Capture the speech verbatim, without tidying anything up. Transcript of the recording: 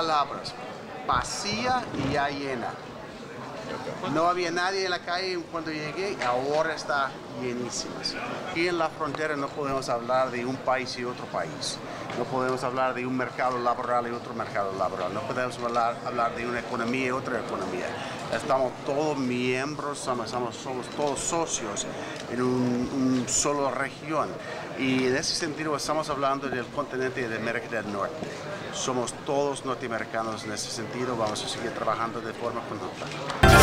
palabras, vacía y ya llena. No había nadie en la calle cuando llegué, ahora está llenísima. Aquí en la frontera no podemos hablar de un país y otro país. No podemos hablar de un mercado laboral y otro mercado laboral. No podemos hablar, hablar de una economía y otra economía. Estamos todos miembros, somos, somos, somos todos socios en un, un solo región. Y en ese sentido estamos hablando del continente de América del Norte. Somos todos norteamericanos en ese sentido. Vamos a seguir trabajando de forma conjunta.